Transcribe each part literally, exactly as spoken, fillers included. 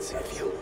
save you.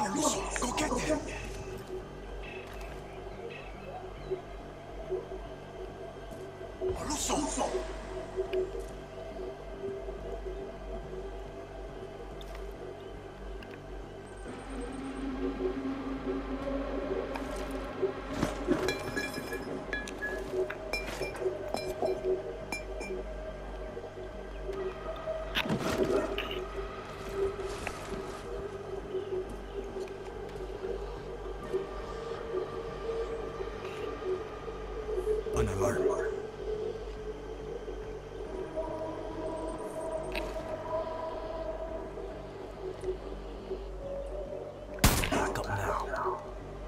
on, Russo. Go get them. Russo. Russo. An alarm. Back up now.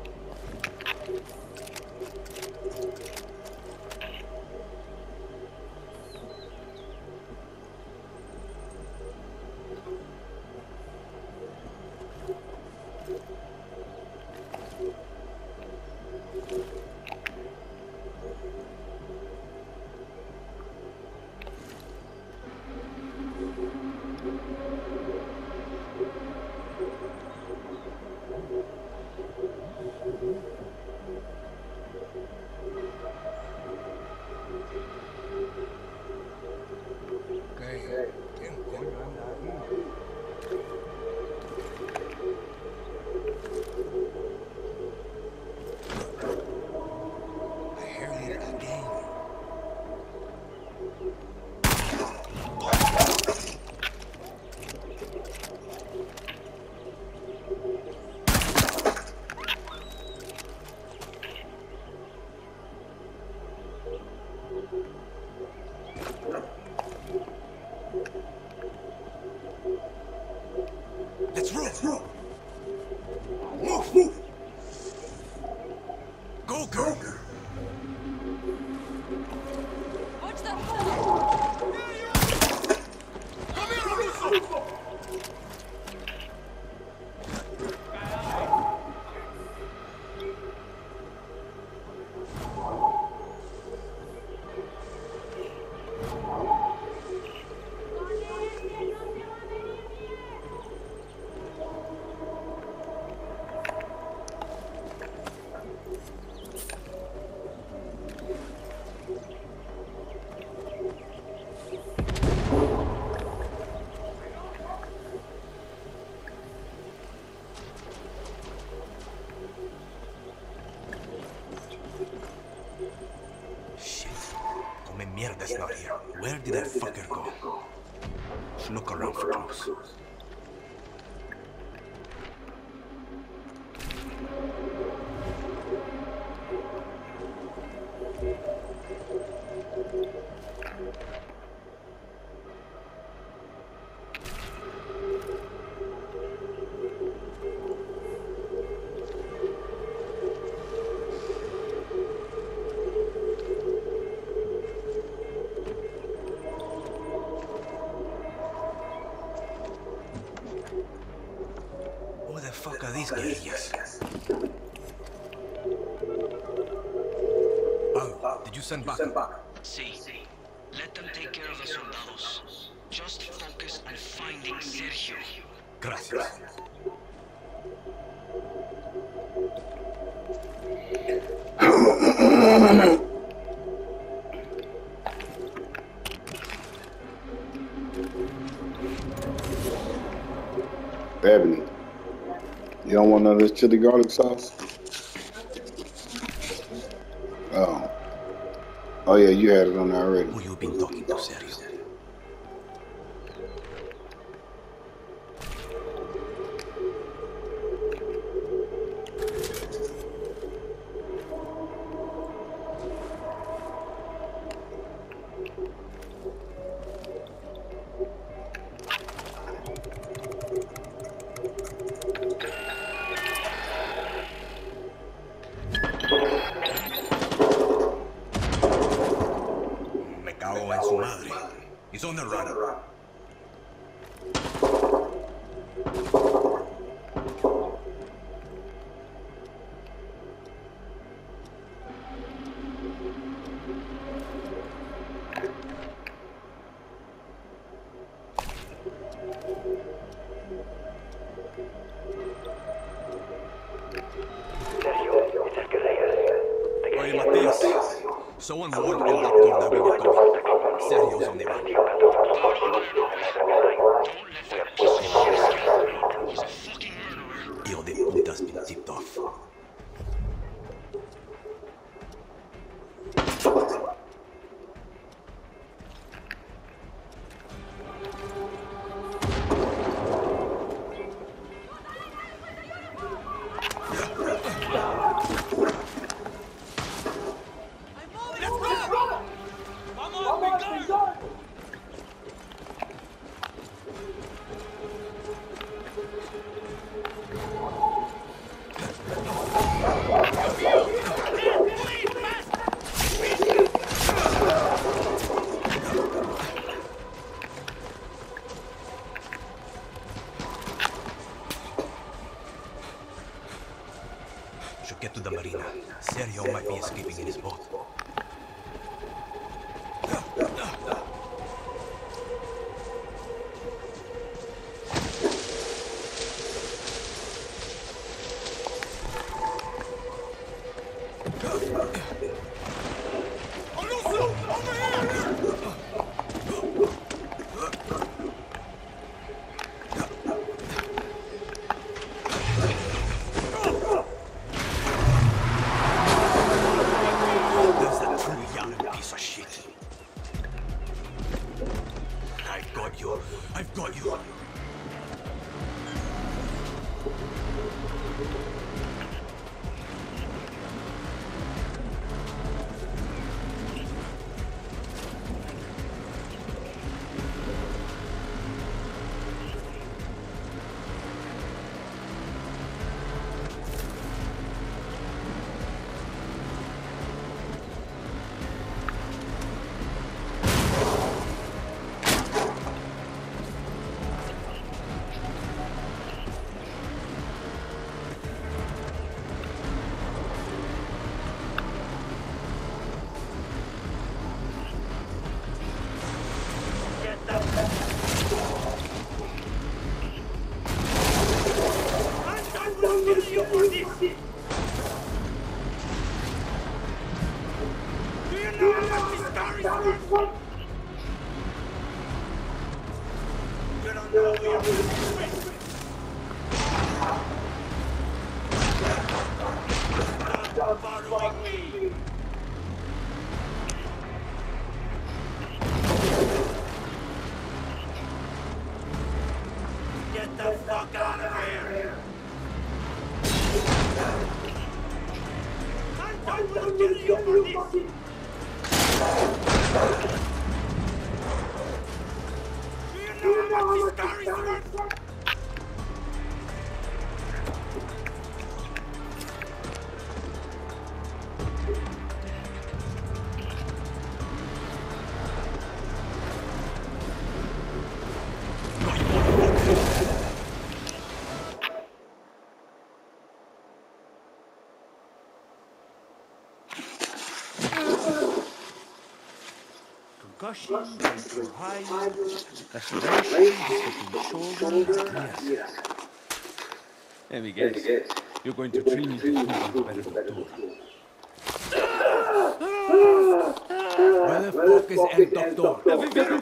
Let's roll. Let's roll. Move. Move. Go, girl. Watch the Come here, Russo. Mierda's not here. Where did that fucker go? Should look around for clues. Who the fuck are these guerrillas? Oh, did you send back? See, let them take care of the soldados. Just focus on finding Sergio. Gracias. Ebony, you don't want none of this chili garlic sauce? Oh. Oh yeah, you had it on there already. Who you been talking to, Sergio? Me cago en su madre. Someone warned El Doctor that we were coming. Sergio's on the run. Don't let that piece of shit escape. He's a fucking murderer. Hijo de puta's been tipped off. Should get to the marina. Sergio might be escaping in his boat. I've got you. Get the fuck out of here! I will kill you for this! Do you know how much this car is worth? Concussion, too high, lacerations, shoulder. Yes. Let me guess. You're going to train me to prove I'm better doctor. Where the fuck is El Doctor?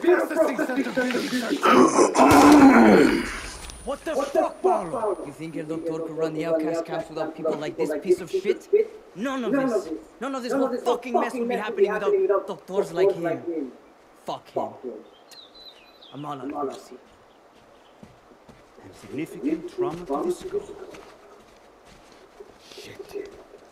What the fuck, Paolo? You think El Doctor could run the outcast camps without people like this piece of shit? None of this. None of this whole fucking mess would be happening without doctors like him. Fuck him. I'm on a mercy. And significant trauma to the skull. Shit.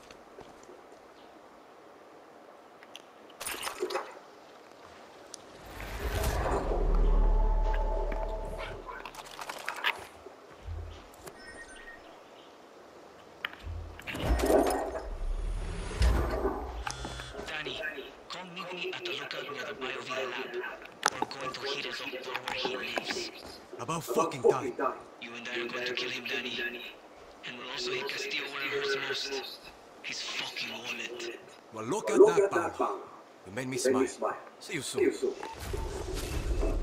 About fucking time. You and I are going to kill him, Danny. And we'll also hit Castillo where it hurts most. His fucking wallet. Well, look at that, pal. You made me smile. See you soon.